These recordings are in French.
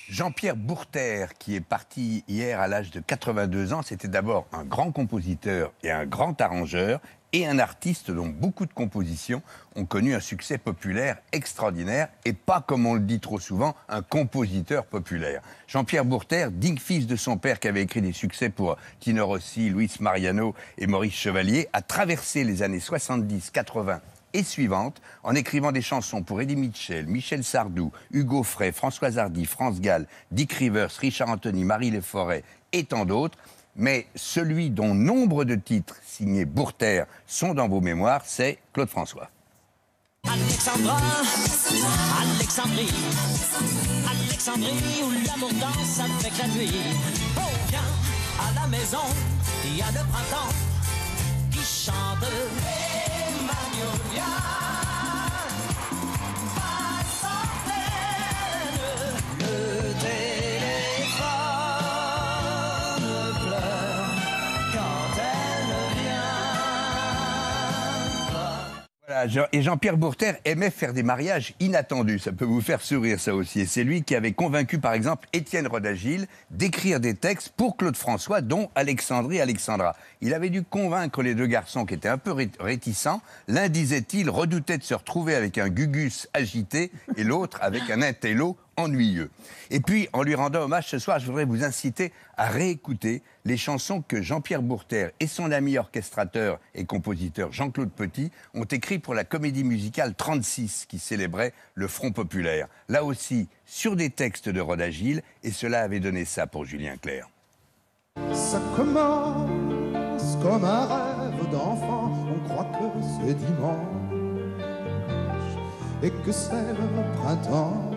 Jean-Pierre Bourter, qui est parti hier à l'âge de 82 ans, c'était d'abord un grand compositeur et un grand arrangeur et un artiste dont beaucoup de compositions ont connu un succès populaire extraordinaire et pas, comme on le dit trop souvent, un compositeur populaire. Jean-Pierre Bourter, digne fils de son père qui avait écrit des succès pour Tino Rossi, Luis Mariano et Maurice Chevalier, a traversé les années 70, 80 et suivantes, en écrivant des chansons pour Eddie Mitchell, Michel Sardou, Hugo Frey, Françoise Hardy, France Gall, Dick Rivers, Richard Anthony, Marie Laforêt et tant d'autres. Mais celui dont nombre de titres signés Bourter sont dans vos mémoires, c'est Claude François. Alexandra, Alexandrie, Alexandrie où l'amour danse avec la nuit. Oh, viens à la maison, il y a le printemps qui chante. Hey, Magnolia, passe en pleine, le téléphone pleure quand elle vient. Voilà, et Jean-Pierre Bourter aimait faire des mariages inattendus. Ça peut vous faire sourire, ça aussi. Et c'est lui qui avait convaincu, par exemple, Étienne Rodagil d'écrire des textes pour Claude François, dont Alexandrie Alexandra. Il avait dû convaincre les deux garçons qui étaient un peu réticents. L'un, disait-il, redoutait de se retrouver avec un Gugus agité et l'autre avec un intello ennuyeux. Et puis, en lui rendant hommage ce soir, je voudrais vous inciter à réécouter les chansons que Jean-Pierre Bourter et son ami orchestrateur et compositeur Jean-Claude Petit ont écrit pour la comédie musicale 36 qui célébrait le Front populaire. Là aussi, sur des textes de Rodagil, et cela avait donné ça pour Julien Clerc. Ça commence comme un rêve d'enfant, on croit que c'est dimanche et que c'est le printemps.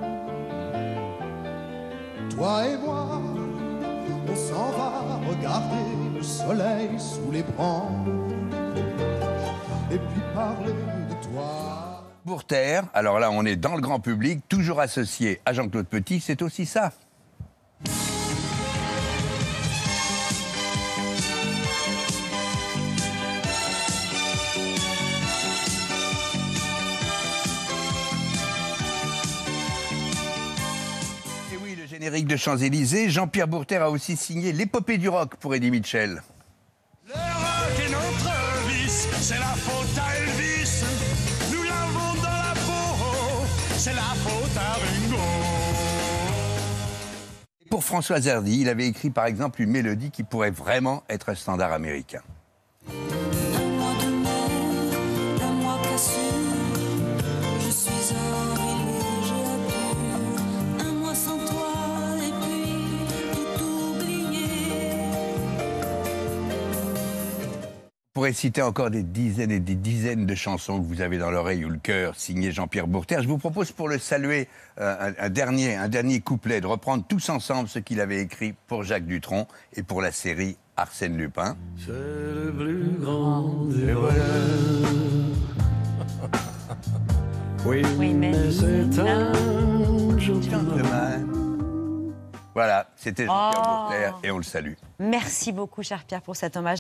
Toi et moi, on s'en va regarder le soleil sous les branches et puis parler de toi. Bourter, alors là on est dans le grand public, toujours associé à Jean-Claude Petit, c'est aussi ça. Générique de Champs-Élysées, Jean-Pierre Bourter a aussi signé l'épopée du rock pour Eddie Mitchell. Le rock est notre vice, c'est la faute à Elvis. Nous l'avons dans la peau, c'est la faute à Ringo. Pour Françoise Hardy, il avait écrit par exemple une mélodie qui pourrait vraiment être un standard américain. On pourrait citer encore des dizaines et des dizaines de chansons que vous avez dans l'oreille ou le cœur, signées Jean-Pierre Bourter. Je vous propose pour le saluer un dernier couplet, de reprendre tous ensemble ce qu'il avait écrit pour Jacques Dutronc et pour la série Arsène Lupin. C'est le plus grand des voleurs. Oui, mais c'est un jour demain. Voilà, c'était Jean-Pierre Bourter et on le salue. Merci beaucoup, cher Pierre, pour cet hommage.